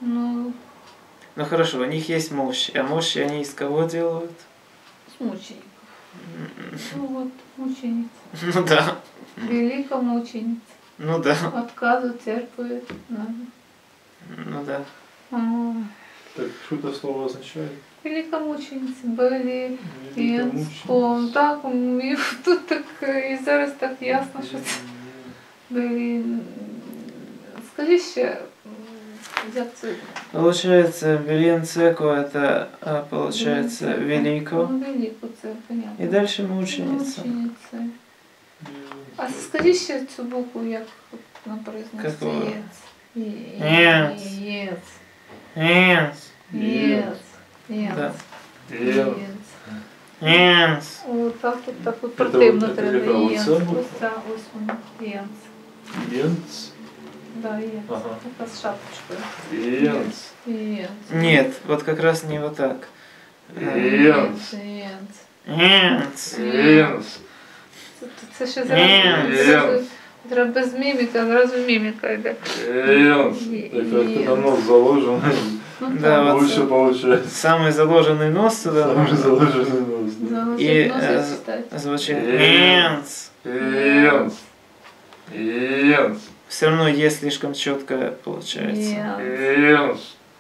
Ну, Ну хорошо, у них есть мощи, а мощи они из кого делают? с мучеников. Ну вот, мученица. Ну да, Великомученица. ну да, Отказу терпит. ну да. Так, что это слово означает? Великомучениці були Великомучениці. так, і тут так і зараз так ясно, що це були. Скажи ще, як це? Получается, Веленцеко это получается велико. Ну, велико, це понятно. И дальше мученица. Мучениця. А скажи ще цю букву, як на произноситься. Какую? Єц. Єц. Єц. Єц. Єц. Да. Єц. Єц. О, так от противно от треба. яка Єц. оця буква? Ось ця, ось вона. Єц. Єнц. Да, єц. Ага. Така з шапочкою. Єнц. Єц. Нет, вот как раз не вот так. Єнц. Єц. Єц. Єнц. Це ще Єц. зразу. Треба без міміка, зразу міміка йде. Єнц. Так как на нос заложен, Да, вот лучше получается. самый заложенный нос туда Самый нужно. заложенный нос. Да. Заложить И нос і читати. звучит Єнц. «Єнц». Єнц. Єнц. Все равно «е» слишком четко получается. Єц. Єнц.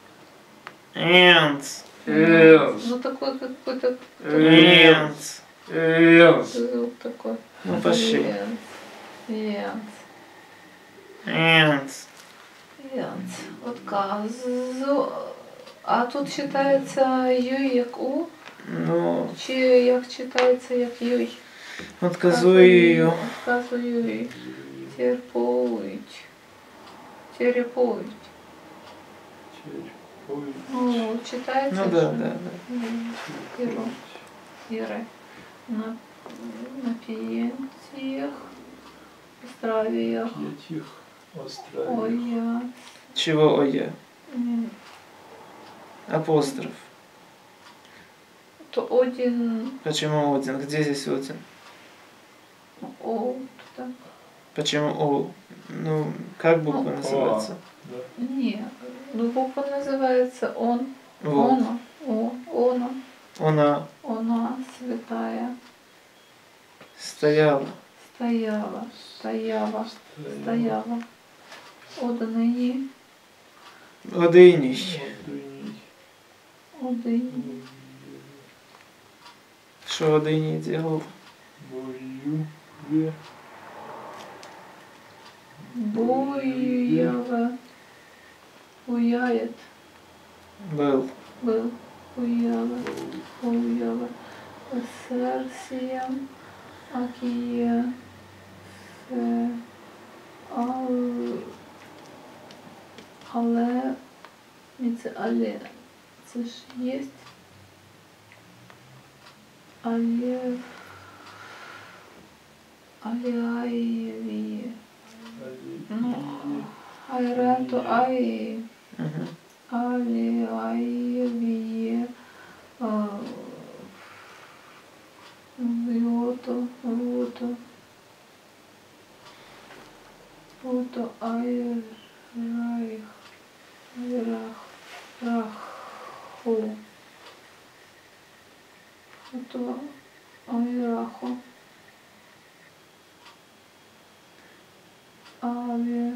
«Єнц». Єнц. Ну такой какой-то «Єнц». Єнц. звук такой. Ну почти. Єнц. «Єнц». Єнц. Отказу. А тут читається юй як у? Ну, Чи як читається як юй? отказую. Отказую. Терпують. Терпують. Ну, читається. Ну да, що? да, да. Іро. Іре. На пієнціях. Остравіях. П'ятих Ой, островів. я. Чего «ое»? Ні. Апостроф. То один. Почему один? Где здесь один? О, так. Почему «о»? Ну, как буква Ну, называется? Да. Ні. Ну, буква називається он. Вот. Оно. Оно. Она Вона святая. стояла. Стояла. Стояла. Стояла. Однині. Одиній. Одині. Что одиній делал? Воює. Буява. Буяет. Был. Был. Буява. Буява. Серсіям. Акія. Але. Це але. Це ж є. Але. Аляєві. Ну, айрето ай. Угу. Аляєві. Віото. Вото. Вото айрайх. Раху. Вото айраху. Аве.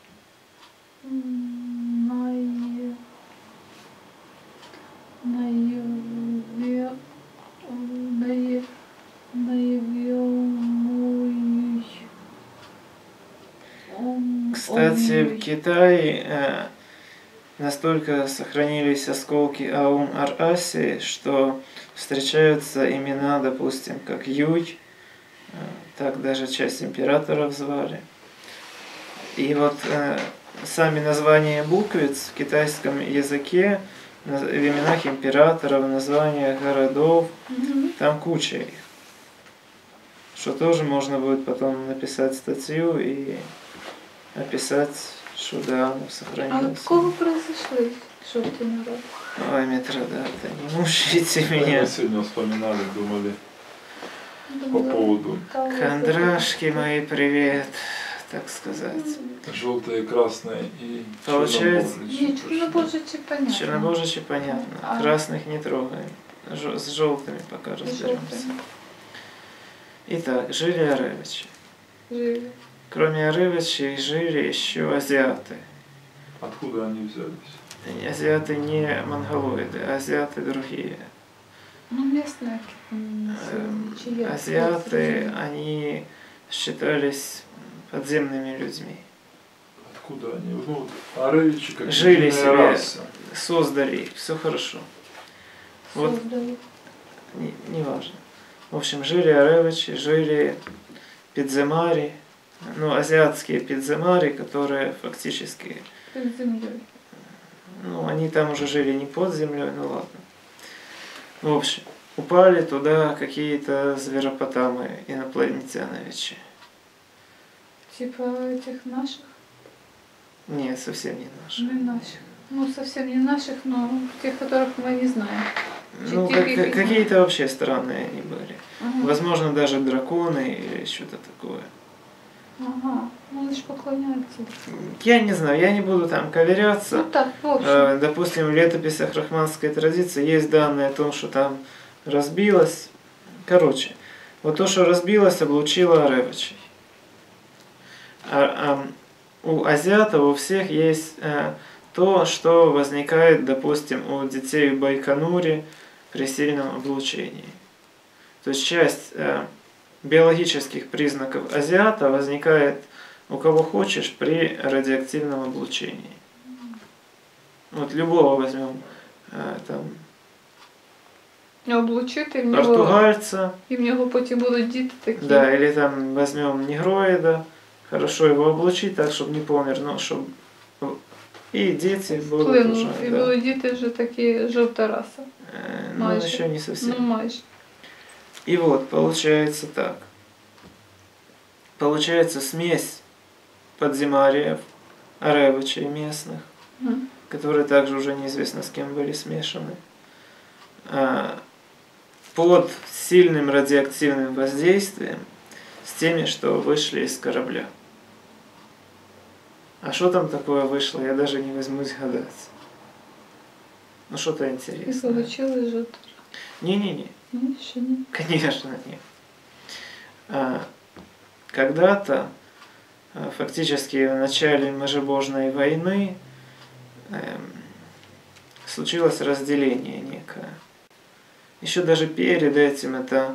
Кстати, в Китае настолько сохранились осколки Аун-Ар-Аси, что встречаются имена, допустим, как Юй, так даже часть императоров звали. И вот сами названия буквиц в китайском языке, в именах императоров, в названиях городов, там куча их. Что тоже можно будет потом написать статью и описать, что да, оно А сохранилось. от кого произошли жовті народи? Ой, Митродата, не мучите меня. Мы сегодня вспоминали, думали по поводу. Кондрашки мои, привет. так сказать. Желтые, красные и Получается- чернобожие. Нет, чернобожичи понятно. Чернобожичи понятно. А. Красных не трогаем. С желтыми пока разберемся. Желтыми. Итак, жили Аревичи. Жили. Кроме Аревичей жили еще азиаты. Откуда они взялись? Азиаты не монголоиды, а азиаты другие. Ну, местные население, чьи? Азиаты, они считались подземными людьми. Откуда они? Ну, вот Аревичи как Жили единая себе, раса. создали их, все хорошо. Вот. Создали. Неважно. В общем, жили Аревичи, жили пидземари, ну, азиатские пидземари, которые фактически, Под землей. ну, они там уже жили не под землей, ну ладно. В общем, упали туда какие-то зверопотамы, инопланетяновичи. Типа этих наших? Нет, совсем не наши. Не наших. Ну, совсем не наших, но тех, которых мы не знаем. Ну, Четыре какие-то вообще странные они были. Ага. Возможно, даже драконы или что-то такое. Ага. Ну, они же поклоняются. Я не знаю, я не буду там ковыряться. Ну так, в общем. Допустим, в летописях рахманской традиции есть данные о том, что там разбилось. Короче, вот то, что разбилось, облучило Аревичей. У азиатов у всех есть то, что возникает, допустим, у детей в Байконуре при сильном облучении. То есть часть биологических признаков азиата возникает у кого хочешь при радиоактивном облучении. Вот любого возьмем там Облучить, и в португальца, нього потім будуть діти такі. да, или там возьмем негроида, хорошо его облучить так, чтобы не помер, но чтобы и дети будут Вплинули. уже, І да. будуть діти вже такі жовта раса. Ну, Майже. еще не совсем. Ну, майже. И вот, получается так. Получается смесь подземариев, аревичей местных, Мгм. которые также уже неизвестно с кем были смешаны, под сильным радиоактивным воздействием с теми, что вышли из корабля. А что там такое вышло, я даже не возьмусь гадать. Ну что-то І интересное. получили жовта. Не-не-не. Ні, ще ні. Конечно, нет. Когда-то, фактически в начале Можебожной войны, случилось разделение некое. Еще даже перед этим это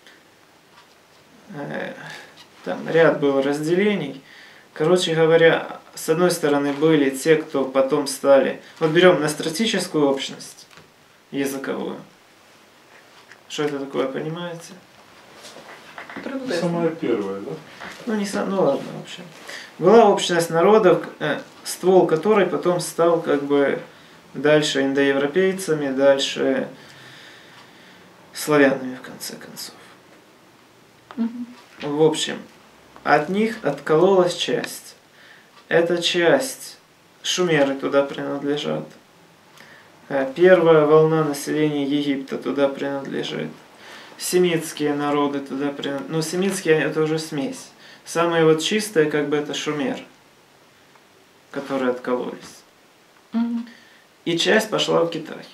там ряд был разделений. Короче говоря, с одной стороны были те, кто потом стали... Вот берем настратическую общность языковую. Что это такое, понимаете? Приблизно. Самое первое, да? Ну, не сам, ну ладно, в общем. Была общность народов, ствол которой потом стал как бы дальше индоевропейцами, дальше славянами, в конце концов. Мгм. В общем, от них откололась часть. Эта часть, шумеры туда принадлежат. Первая волна населения Египта туда принадлежит. Семитские народы туда принадлежат. Ну, семитские это уже смесь. Самые вот чистые, как бы, это шумеры, которые откололись. Мгм. И часть пошла в Китай.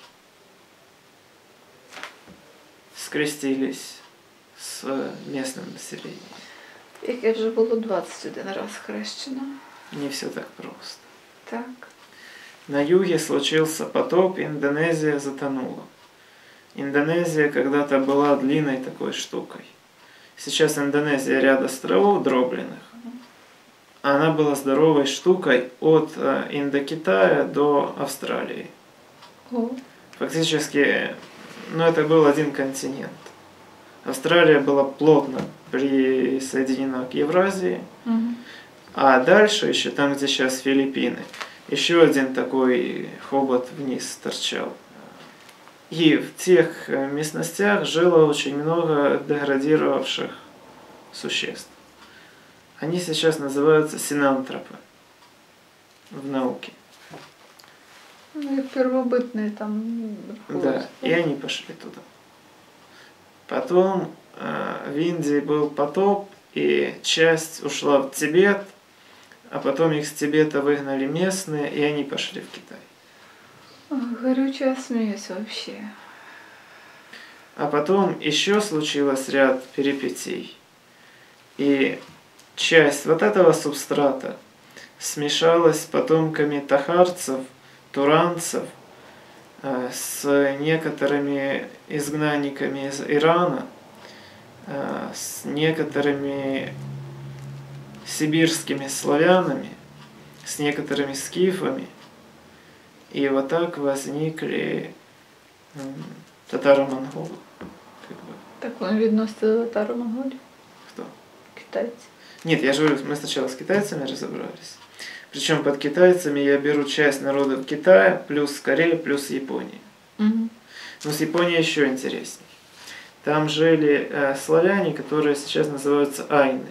Скрестились с местным населением. Яке вже було 21 раз хрещено. Не все так просто. Так. На юге случился потоп, Индонезия затонула. Индонезия когда-то была длинной такой штукой. Сейчас Индонезия ряд островов дробленных. Она была здоровой штукой от Индокитая до Австралии. О. Фактически, ну, это был один континент. Австралия была плотно присоединена к Евразии. Мгм. А дальше еще там, где сейчас Филиппины, еще один такой хобот вниз торчал. И в тех местностях жило очень много деградировавших существ. Они сейчас называются синантропы в науке. Ну, як первобытные там. Да, и они пошли туда. Потом в Индии был потоп, и часть ушла в Тибет, а потом их с Тибета выгнали местные, и они пошли в Китай. Горючая смесь вообще. А потом еще случилось ряд перипетий. И часть вот этого субстрата смешалась с потомками тахарцев, туранцев, с некоторыми изгнанниками из Ирана, с некоторыми сибирскими славянами, с некоторыми скифами. И вот так возникли татаро-монголы. Так он відноситься до татаро-монголів? Кто? Китайці. Нет, я же говорю, мы сначала с китайцами разобрались. Причем под китайцами я беру часть народов Китая, плюс Корея, плюс Япония. Угу. Но с Японией еще интереснее. Там жили славяне, которые сейчас называются айны.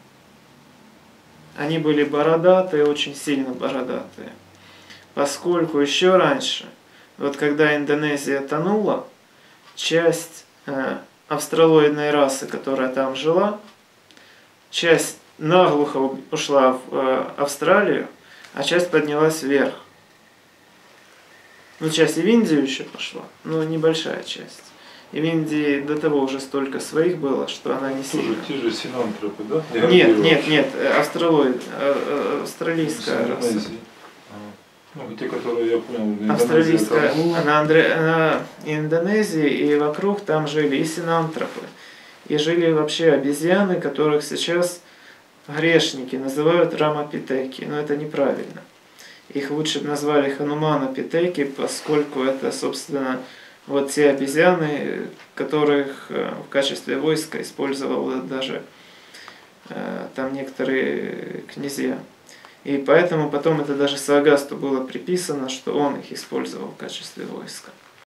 Они были бородатые, очень сильно бородатые. Поскольку еще раньше, вот когда Индонезия тонула, часть австралоидной расы, которая там жила, часть наглухо ушла в Австралию, а часть поднялась вверх. Ну, часть и в Индию еще пошла, но небольшая часть. И в Индии до того уже столько своих было, что она не сильно... Те же синантропы, да? Нет, австралийская раса. Ну, те, которые я понял, Австралийская, на Индонезии и вокруг там жили и синантропы, и жили вообще обезьяны, которых сейчас грешники называют рамапитеки, но это неправильно. Их лучше бы назвали хануманапитеки, поскольку это, собственно, вот те обезьяны, которых в качестве войска использовал даже там некоторые князья. И поэтому потом это даже Саагасту было приписано, что он их использовал в качестве войска.